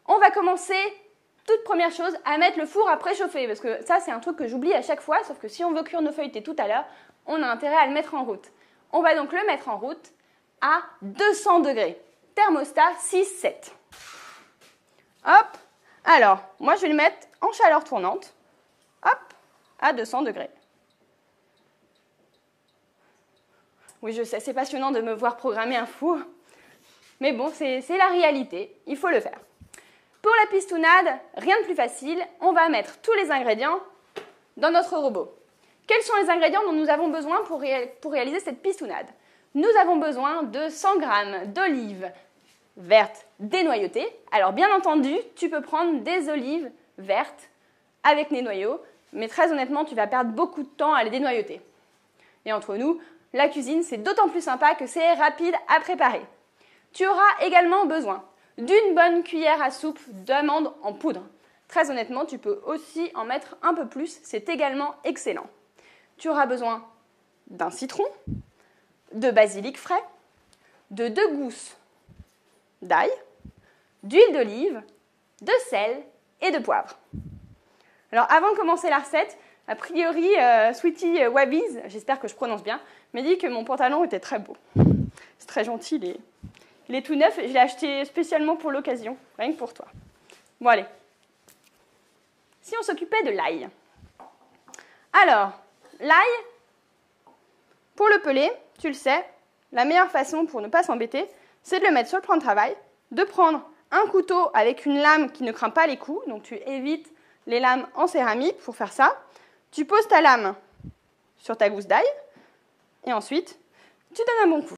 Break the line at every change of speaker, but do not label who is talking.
On va commencer, toute première chose, à mettre le four à préchauffer, parce que ça, c'est un truc que j'oublie à chaque fois, sauf que si on veut cuire nos feuilletés tout à l'heure, on a intérêt à le mettre en route. On va donc le mettre en route à 200 degrés. Thermostat 6-7. Hop. Alors, moi, je vais le mettre en chaleur tournante. Hop, à 200 degrés. Oui, je sais, c'est passionnant de me voir programmer un four. Mais bon, c'est la réalité. Il faut le faire. Pour la pistounade, rien de plus facile. On va mettre tous les ingrédients dans notre robot. Quels sont les ingrédients dont nous avons besoin pour réaliser cette pistounade? Nous avons besoin de 100 g d'olives vertes dénoyautées. Alors bien entendu, tu peux prendre des olives vertes avec des noyaux, mais très honnêtement, tu vas perdre beaucoup de temps à les dénoyauter. Et entre nous, la cuisine, c'est d'autant plus sympa que c'est rapide à préparer. Tu auras également besoin d'une bonne cuillère à soupe d'amandes en poudre. Très honnêtement, tu peux aussi en mettre un peu plus, c'est également excellent. Tu auras besoin d'un citron, de basilic frais, de 2 gousses d'ail, d'huile d'olive, de sel et de poivre. Alors avant de commencer la recette, a priori, Sweetie Wabbies, j'espère que je prononce bien, m'a dit que mon pantalon était très beau. C'est très gentil, il est tout neuf, je l'ai acheté spécialement pour l'occasion, rien que pour toi. Bon allez, si on s'occupait de l'ail. Alors, l'ail, pour le peler, tu le sais, la meilleure façon pour ne pas s'embêter, c'est de le mettre sur le plan de travail, de prendre un couteau avec une lame qui ne craint pas les coups, donc tu évites les lames en céramique pour faire ça. Tu poses ta lame sur ta gousse d'ail et ensuite, tu donnes un bon coup.